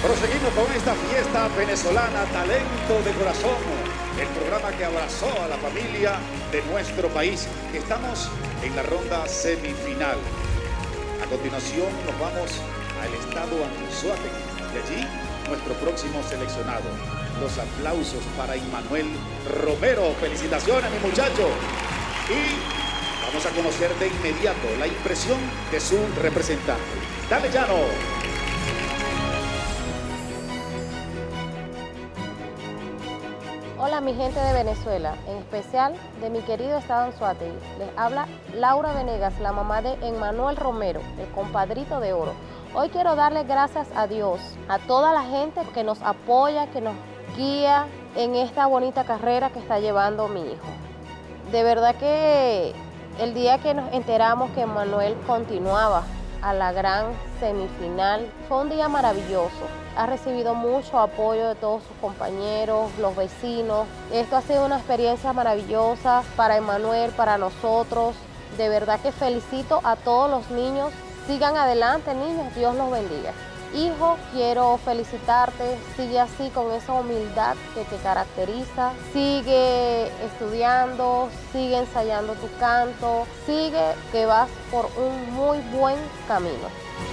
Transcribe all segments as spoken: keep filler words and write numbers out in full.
Proseguimos con esta fiesta venezolana Talento de Corazón, el programa que abrazó a la familia de nuestro país. Estamos en la ronda semifinal. A continuación nos vamos al estado Anzoátegui y allí nuestro próximo seleccionado. Los aplausos para Emmanuel Romero. Felicitaciones, mi muchacho. Y vamos a conocer de inmediato la impresión de su representante. Dale, Llano. Hola mi gente de Venezuela, en especial de mi querido estado Anzoátegui. Les habla Laura Venegas, la mamá de Emmanuel Romero, el compadrito de oro. Hoy quiero darle gracias a Dios, a toda la gente que nos apoya, que nos guía en esta bonita carrera que está llevando mi hijo. De verdad que el día que nos enteramos que Emmanuel continuaba a la gran semifinal, fue un día maravilloso. Ha recibido mucho apoyo de todos sus compañeros, los vecinos. Esto ha sido una experiencia maravillosa para Emmanuel, para nosotros. De verdad que felicito a todos los niños. Sigan adelante, niños, Dios los bendiga. Hijo, quiero felicitarte, sigue así con esa humildad que te caracteriza, sigue estudiando, sigue ensayando tu canto, sigue que vas por un muy buen camino.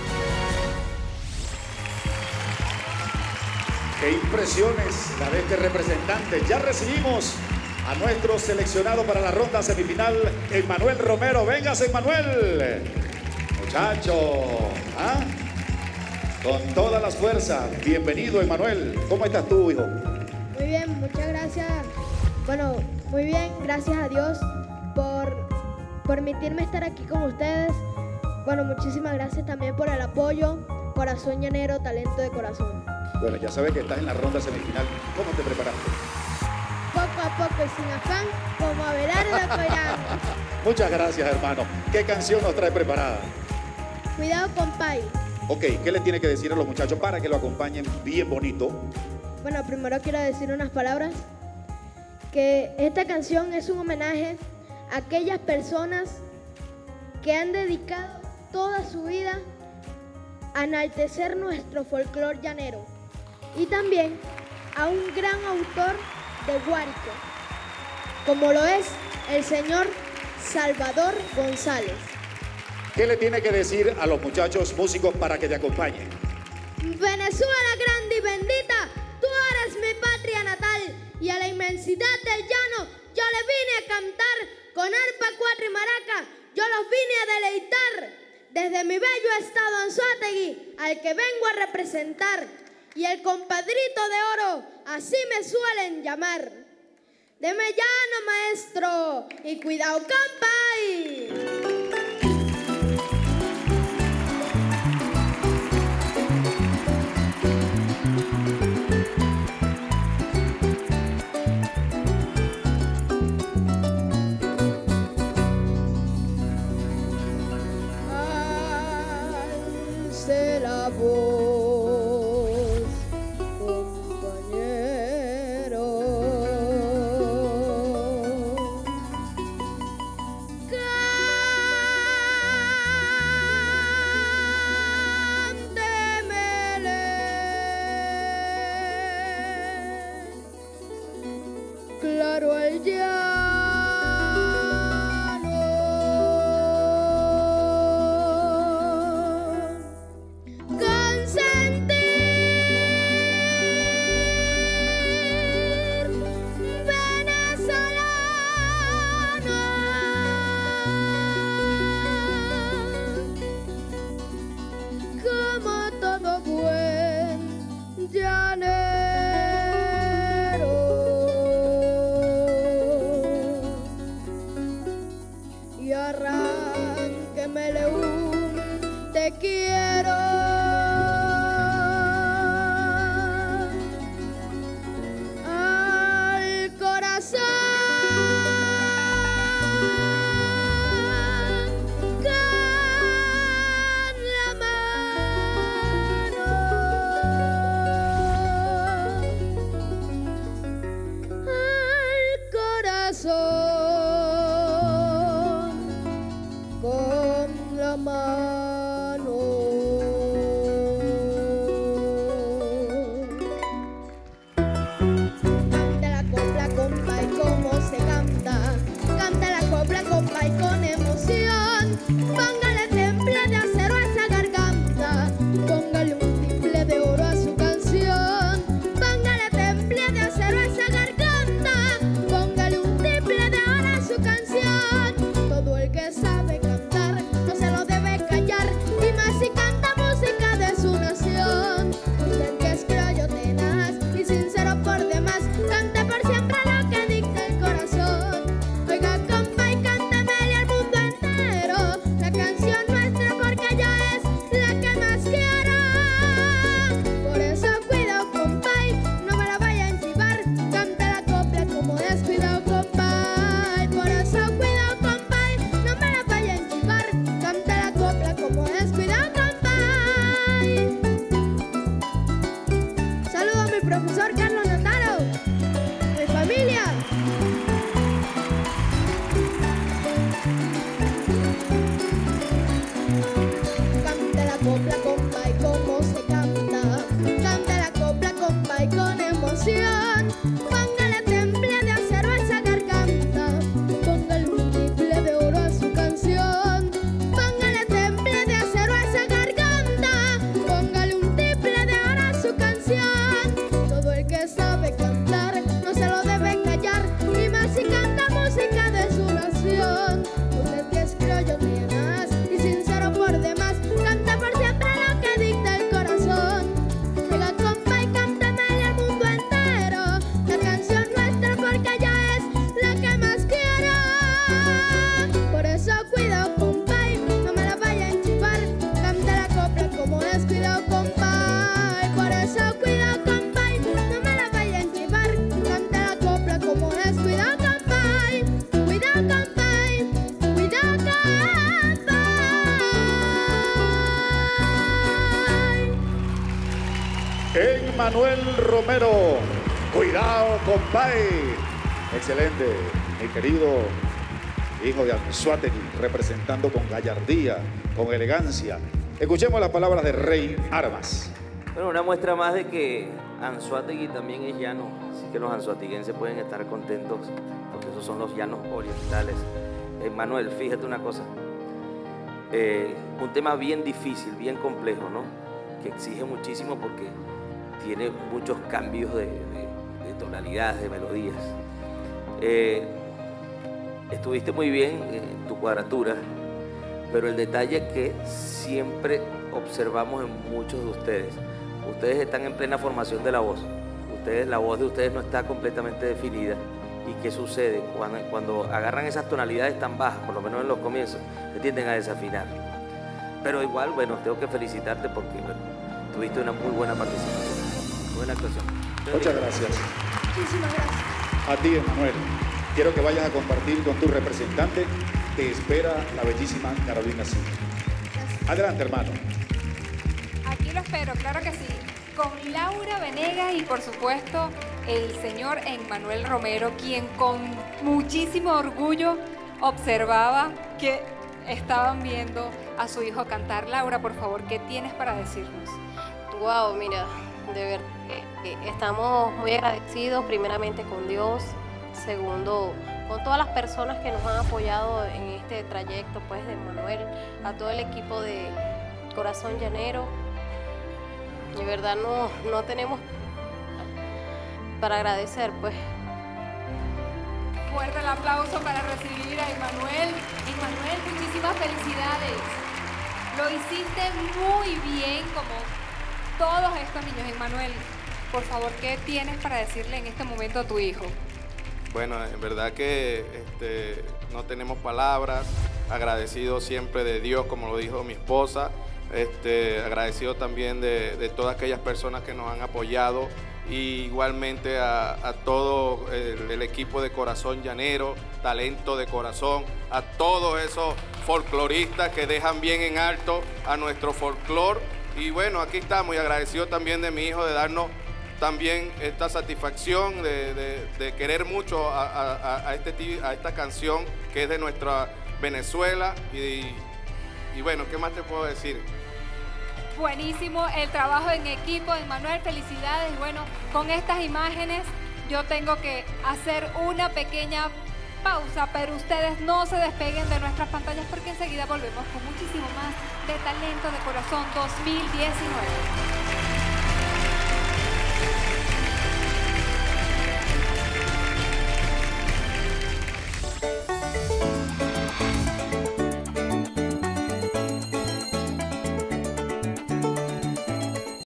Qué impresiones la de este representante. Ya recibimos a nuestro seleccionado para la ronda semifinal, Emmanuel Romero. Véngase, Emmanuel. Muchacho, ¿ah? Con todas las fuerzas. Bienvenido, Emmanuel. ¿Cómo estás tú, hijo? Muy bien, muchas gracias. Bueno, muy bien, gracias a Dios por permitirme estar aquí con ustedes. Bueno, muchísimas gracias también por el apoyo. Corazón llanero, talento de corazón. Bueno, ya sabes que estás en la ronda semifinal. ¿Cómo te preparaste? Poco a poco y sin afán, como Abelardo Coirán. Muchas gracias, hermano. ¿Qué canción nos trae preparada? Cuidado, compay. Ok, ¿qué le tiene que decir a los muchachos para que lo acompañen bien bonito? Bueno, primero quiero decir unas palabras. Que esta canción es un homenaje a aquellas personas que han dedicado toda su vida a enaltecer nuestro folclore llanero. Y también a un gran autor de guárico, como lo es el señor Salvador González. ¿Qué le tiene que decir a los muchachos músicos para que te acompañen? Venezuela grande y bendita, tú eres mi patria natal, y a la inmensidad del llano yo le vine a cantar, con arpa, cuatro y maraca, yo los vine a deleitar, desde mi bello estado Anzoátegui, al que vengo a representar, y el compadrito de oro, así me suelen llamar. Deme llano, maestro, y cuidado, compay. Alce la voz, compañero. Cántemele claro al llano. Llanero. Emanuel Romero. Cuidado, compadre. Excelente, mi querido hijo de Anzoátegui, representando con gallardía, con elegancia. Escuchemos las palabras de Rey Armas. Bueno, una muestra más de que Anzoátegui también es llano, así que los anzoatiguenses pueden estar contentos porque esos son los llanos orientales. Eh, Manuel, fíjate una cosa, eh, un tema bien difícil, bien complejo, ¿no? Que exige muchísimo porque tiene muchos cambios de, de, de tonalidades, de melodías. Eh, estuviste muy bien en tu cuadratura, pero el detalle es que siempre observamos en muchos de ustedes, ustedes están en plena formación de la voz, ustedes, la voz de ustedes no está completamente definida. ¿Y qué sucede? Cuando, cuando agarran esas tonalidades tan bajas, por lo menos en los comienzos, se tienden a desafinar. Pero igual, bueno, tengo que felicitarte porque bueno, tuviste una muy buena participación, buena actuación. Muchas gracias. Muchísimas gracias. A ti, Emanuel. Quiero que vayas a compartir con tu representante. Te espera la bellísima Carolina Silva. Adelante, hermano. Aquí lo espero, claro que sí. Con Laura Venegas y, por supuesto, el señor Emanuel Romero, quien con muchísimo orgullo observaba que estaban viendo a su hijo cantar. Laura, por favor, ¿qué tienes para decirnos? Wow, mira, de verdad, eh, estamos muy agradecidos primeramente con Dios, segundo, con todas las personas que nos han apoyado en este trayecto, pues, de Emanuel, a todo el equipo de Corazón Llanero. De verdad no, no tenemos para agradecer, pues. Fuerte el aplauso para recibir a Emanuel. Emanuel, muchísimas felicidades. Lo hiciste muy bien, como todos estos niños. Emanuel, por favor, ¿qué tienes para decirle en este momento a tu hijo? Bueno, en verdad que este, no tenemos palabras, agradecido siempre de Dios, como lo dijo mi esposa, este, agradecido también de, de todas aquellas personas que nos han apoyado, y igualmente a, a todo el, el equipo de Corazón Llanero, Talento de Corazón, a todos esos folcloristas que dejan bien en alto a nuestro folclor. Y bueno, aquí estamos, y agradecido también de mi hijo de darnos también esta satisfacción de, de, de querer mucho a, a, a, este, a esta canción que es de nuestra Venezuela. Y, y bueno, ¿qué más te puedo decir? Buenísimo el trabajo en equipo, Emanuel, felicidades. Bueno, con estas imágenes yo tengo que hacer una pequeña pausa, pero ustedes no se despeguen de nuestras pantallas porque enseguida volvemos con muchísimo más de Talento de Corazón dos mil diecinueve.